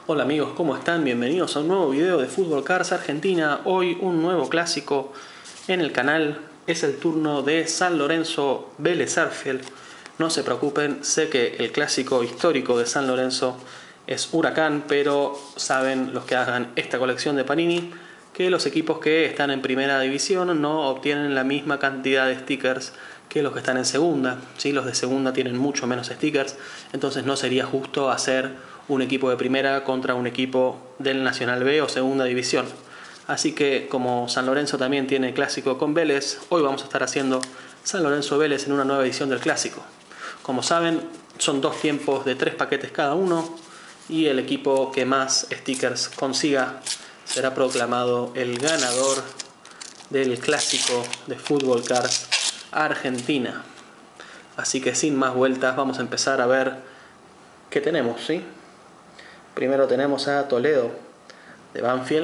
Hola amigos, ¿cómo están? Bienvenidos a un nuevo video de Fútbol Cars Argentina. Hoy un nuevo clásico en el canal. Es el turno de San Lorenzo Vélez Sarsfield. No se preocupen, sé que el clásico histórico de San Lorenzo es Huracán, pero saben los que hagan esta colección de Panini que los equipos que están en primera división no obtienen la misma cantidad de stickers que los que están en segunda, ¿sí? Los de segunda tienen mucho menos stickers, entonces no sería justo hacer un equipo de primera contra un equipo del Nacional B o segunda división. Así que como San Lorenzo también tiene clásico con Vélez, hoy vamos a estar haciendo San Lorenzo Vélez en una nueva edición del clásico. Como saben, son dos tiempos de 3 paquetes cada uno y el equipo que más stickers consiga será proclamado el ganador del clásico de Fútbol Cars Argentina. Así que sin más vueltas vamos a empezar a ver qué tenemos, ¿sí? Primero tenemos a Toledo de Banfield,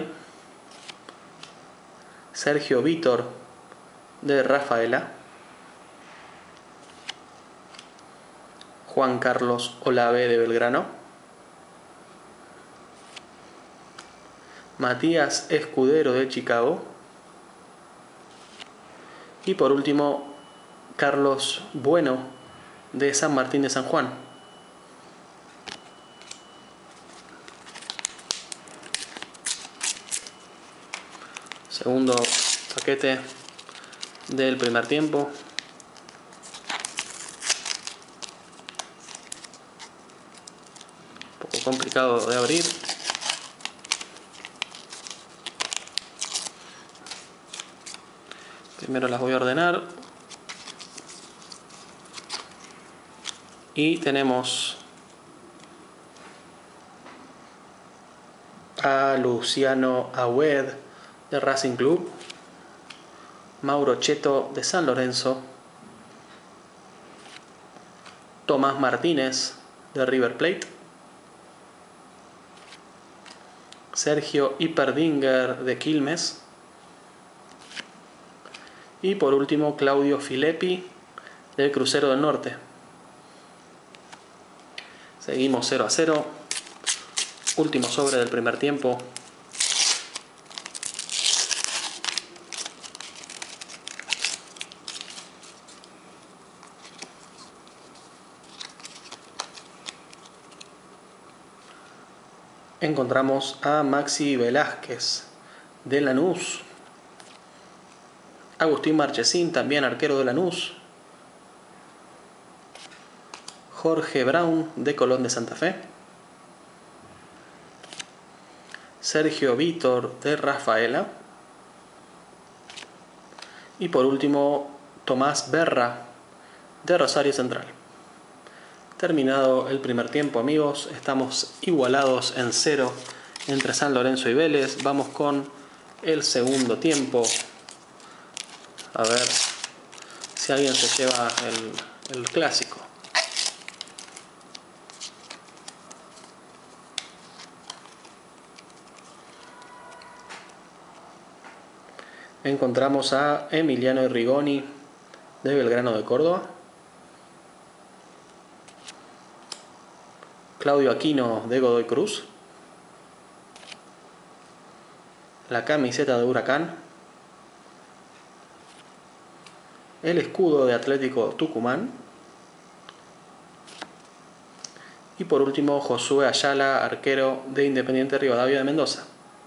Sergio Vítor de Rafaela, Juan Carlos Olave de Belgrano, Matías Escudero de Chicago y por último Carlos Bueno de San Martín de San Juan. Segundo paquete del primer tiempo. Un poco complicado de abrir. Primero las voy a ordenar. Y tenemos a Luciano Agüed de Racing Club, Mauro Cheto de San Lorenzo, Tomás Martínez de River Plate, Sergio Iperdinger de Quilmes y por último Claudio Filippi del Crucero del Norte. Seguimos 0-0. Último sobre del primer tiempo. Encontramos a Maxi Velázquez de Lanús, Agustín Marchesín, también arquero de Lanús, Jorge Brown de Colón de Santa Fe, Sergio Vítor de Rafaela y por último Tomás Berra de Rosario Central. Terminado el primer tiempo, amigos, estamos igualados en 0 entre San Lorenzo y Vélez. Vamos con el segundo tiempo. A ver si alguien se lleva el clásico. Encontramos a Emiliano Rigoni de Belgrano de Córdoba, Claudio Aquino de Godoy Cruz, la camiseta de Huracán, el escudo de Atlético Tucumán y por último Josué Ayala, arquero de Independiente Rivadavia de Mendoza.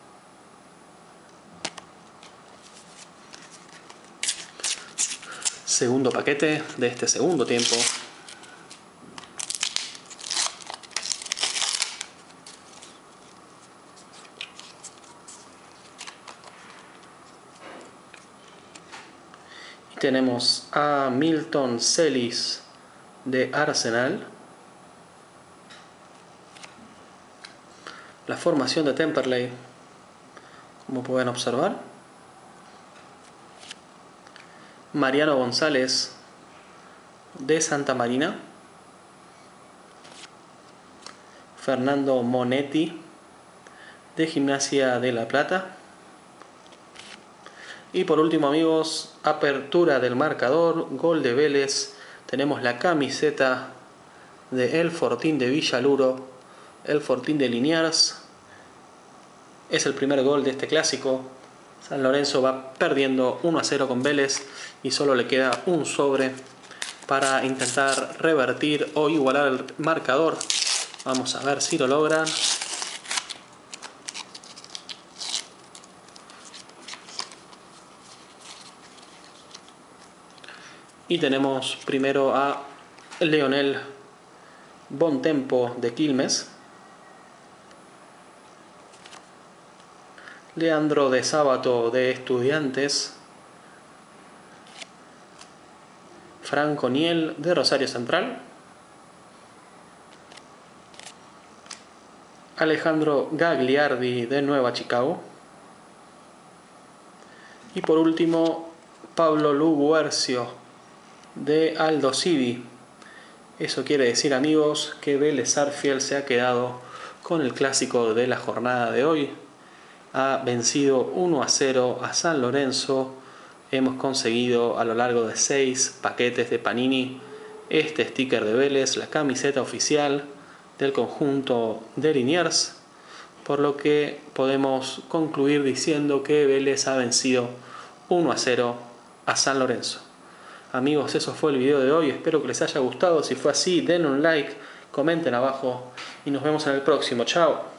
Segundo paquete de este segundo tiempo. Y tenemos a Milton Celis de Arsenal. La formación de Temperley, como pueden observar. Mariano González de Santa Marina, Fernando Monetti de Gimnasia de La Plata y por último, amigos, apertura del marcador, gol de Vélez. Tenemos la camiseta de El Fortín de Villaluro, El Fortín de Liniers, es el primer gol de este clásico. San Lorenzo va perdiendo 1-0 con Vélez y solo le queda un sobre para intentar revertir o igualar el marcador. Vamos a ver si lo logran. Y tenemos primero a Leonel Bontempo de Quilmes, Leandro de Sábato de Estudiantes, Franco Niel de Rosario Central, Alejandro Gagliardi de Nueva Chicago y por último Pablo Luguercio de Aldo Civi. Eso quiere decir, amigos, que Vélez Sarsfield se ha quedado con el clásico de la jornada de hoy. Ha vencido 1-0 a San Lorenzo. Hemos conseguido a lo largo de 6 paquetes de Panini este sticker de Vélez, la camiseta oficial del conjunto de Liniers, por lo que podemos concluir diciendo que Vélez ha vencido 1-0 a San Lorenzo. Amigos, eso fue el video de hoy, espero que les haya gustado. Si fue así, denle un like, comenten abajo y nos vemos en el próximo. Chao.